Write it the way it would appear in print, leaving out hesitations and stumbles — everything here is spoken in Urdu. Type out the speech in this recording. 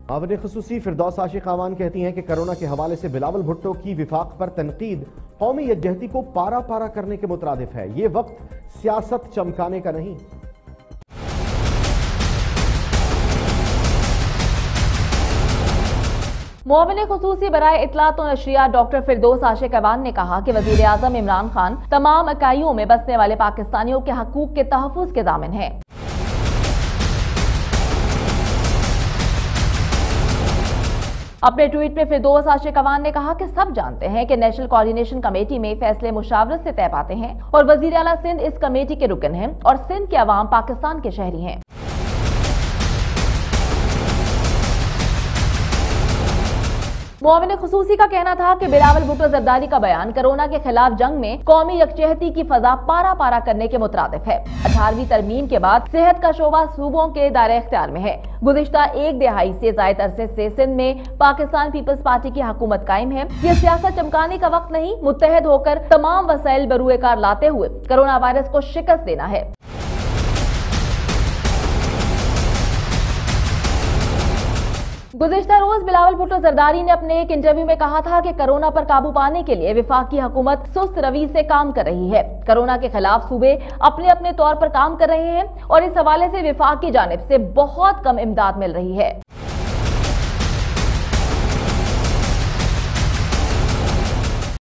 معاون خصوصی فردوس عاشق اعوان کہتی ہیں کہ کرونا کے حوالے سے بلاول بھٹو کی وفاق پر تنقید قومی یکجہتی کو پارا پارا کرنے کے مترادف ہے۔ یہ وقت سیاست چمکانے کا نہیں۔ معاون خصوصی برائے اطلاعات و نشریات ڈاکٹر فردوس عاشق اعوان نے کہا کہ وزیر اعظم عمران خان تمام اکائیوں میں بسنے والے پاکستانیوں کے حقوق کے تحفظ کے ضامن ہیں۔ اپنے ٹویٹ میں فردوس عاشق اعوان نے کہا کہ سب جانتے ہیں کہ نیشنل کوارڈینیشن کمیٹی میں فیصلے مشاورت سے طے پاتے ہیں اور وزیر اعلیٰ سندھ اس کمیٹی کے رکن ہیں اور سندھ کے عوام پاکستان کے شہری ہیں۔ معاون خصوصی کا کہنا تھا کہ بلاول بھٹو زرداری کا بیان کرونا کے خلاف جنگ میں قومی یکجہتی کی فضا پارا پارا کرنے کے مترادف ہے۔ 18ویں ترمیم کے بعد صحت کا شعبہ صوبوں کے دائرہ اختیار میں ہے۔ گزشتہ ایک دہائی سے زائد عرصے سے سندھ میں پاکستان پیپلز پارٹی کی حکومت قائم ہے۔ یہ سیاست چمکانے کا وقت نہیں، متحد ہو کر تمام وسائل بروئے کار لاتے ہوئے کرونا وائرس کو شکست دینا ہے۔ گزشتہ روز بلاول بھٹو زرداری نے اپنے ایک انٹرویو میں کہا تھا کہ کرونا پر قابو پانے کے لیے وفاقی حکومت سست روی سے کام کر رہی ہے۔ کرونا کے خلاف صوبے اپنے اپنے طور پر کام کر رہے ہیں اور اس حوالے سے وفاق کی جانب سے بہت کم امداد مل رہی ہے۔